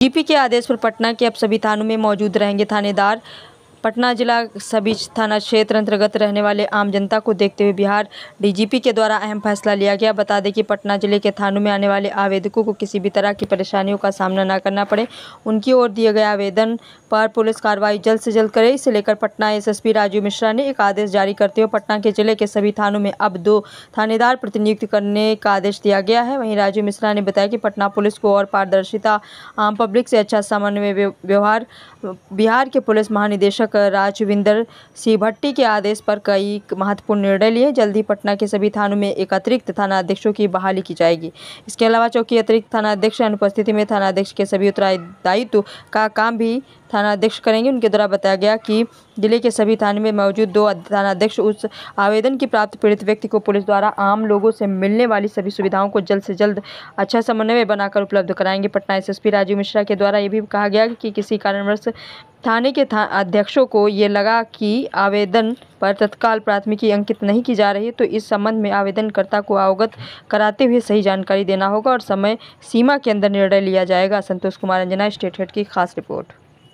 DGP के आदेश पर पटना के अब सभी थानों में मौजूद रहेंगे थानेदार। पटना जिला सभी थाना क्षेत्र अंतर्गत रहने वाले आम जनता को देखते हुए बिहार डीजीपी के द्वारा अहम फैसला लिया गया। बता दें कि पटना जिले के थानों में आने वाले आवेदकों को किसी भी तरह की परेशानियों का सामना न करना पड़े, उनकी ओर दिए गए आवेदन पर पुलिस कार्रवाई जल्द से जल्द करे। इसे लेकर पटना एसएसपी राजीव मिश्रा ने एक आदेश जारी करते हुए पटना के जिले के सभी थानों में अब 2 थानेदार प्रतिनियुक्त करने का आदेश दिया गया है। वहीं राजीव मिश्रा ने बताया कि पटना पुलिस को और पारदर्शिता, आम पब्लिक से अच्छा समन्वय व्यवहार, बिहार के पुलिस महानिदेशक राजविंदर सिंह भट्टी के आदेश पर कई महत्वपूर्ण निर्णय लिए। जल्द ही पटना के सभी थानों में एक अतिरिक्त थाना अध्यक्षों की बहाली की जाएगी। इसके अलावा चौकी अतिरिक्त थाना अध्यक्ष अनुपस्थिति में थाना अध्यक्ष के सभी उत्तरदायित्व का काम भी थाना अध्यक्ष करेंगे। उनके द्वारा बताया गया कि जिले के सभी थाने में मौजूद 2 थाना अध्यक्ष उस आवेदन की प्राप्त पीड़ित व्यक्ति को पुलिस द्वारा आम लोगों से मिलने वाली सभी सुविधाओं को जल्द से जल्द अच्छा समन्वय बनाकर उपलब्ध कराएंगे। पटना एसएसपी राजीव मिश्रा के द्वारा ये भी कहा गया कि किसी कारणवश थाने के अध्यक्षों को ये लगा कि आवेदन पर तत्काल प्राथमिकी अंकित नहीं की जा रही है तो इस संबंध में आवेदनकर्ता को अवगत कराते हुए सही जानकारी देना होगा और समय सीमा के अंदर निर्णय लिया जाएगा। संतोष कुमार अंजना, स्टेट हेड की खास रिपोर्ट।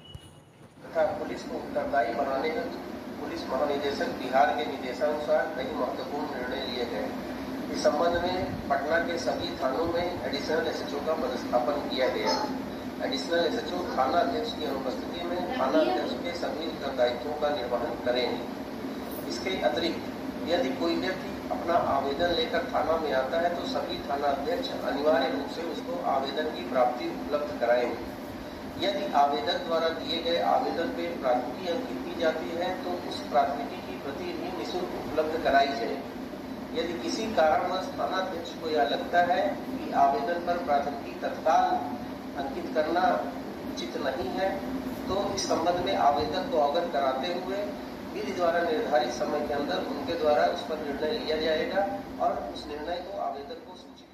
पुलिस को उत्तरदायी बनाने हेतु पुलिस महानिदेशक बिहार के निर्देशानुसार कई महत्वपूर्ण निर्णय लिए गए। इस संबंध में पटना के सभी थानों में एडिशनल एसएचओ का पदस्थापन किया गया। एडिशनल एसएचओ थाना अध्यक्ष की अनुपस्थिति में थाना अध्यक्ष के सभी उत्तरदायित्वों का निर्वहन करेंगे। इसके अतिरिक्त यदि कोई व्यक्ति अपना आवेदन लेकर थाना में आता है तो सभी थाना अध्यक्ष अनिवार्य रूप से उसको आवेदन की प्राप्ति उपलब्ध कराएंगे। यदि आवेदक द्वारा दिए गए आवेदन पे प्राथमिकी अंकित की जाती है तो उस प्राथमिकी की प्रति भी निःशुल्क उपलब्ध कराई जाए। यदि किसी कारणवश थानाध्यक्ष को यह लगता है कि आवेदन पर प्राथमिकी तत्काल अंकित करना उचित नहीं है तो इस संबंध में आवेदक को अवगत कराते हुए विधि द्वारा निर्धारित समय के अंदर उनके द्वारा उस पर निर्णय लिया जाएगा और उस निर्णय को आवेदक को सूचित